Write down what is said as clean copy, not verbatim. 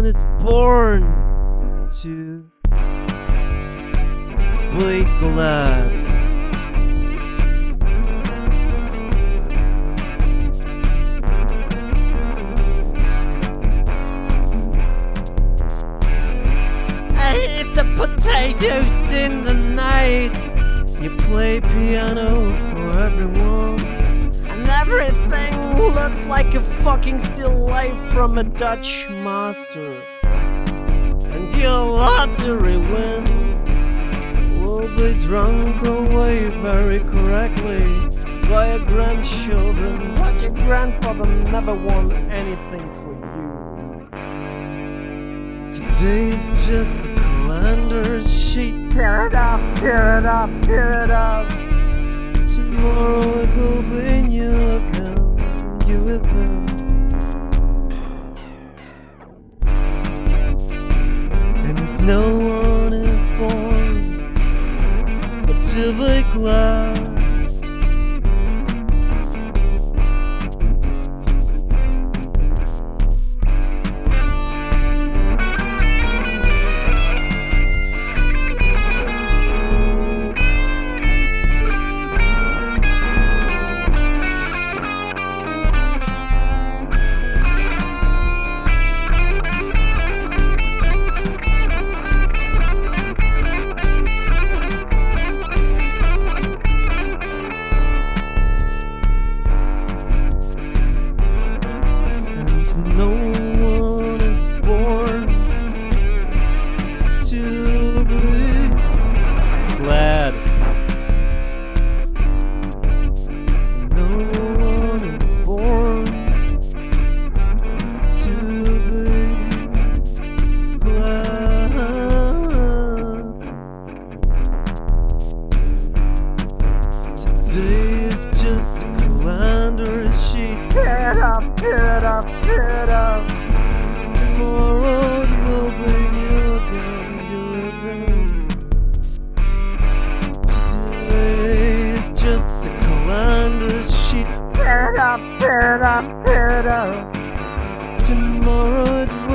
one is born to be glad. I eat the potatoes in the night. You play piano for everyone, and everything looks like a fucking still life from a Dutch master. And your lottery win will be drunk away very correctly by your grandchildren, but your grandfather never won anything for you. Today's just a calendar sheet. Tear it up, tear it up, tear it up. Tomorrow it will be new again, you with them. And no one is born but to be glad. No one is born to be glad. No one is born to be glad. Today is just a calendar sheet. Tear it up, tear it up, tear it up. Tomorrow it will be new again, you again. Today is just a calendar sheet. Tear it up, tear it up, tear it up. Tomorrow it will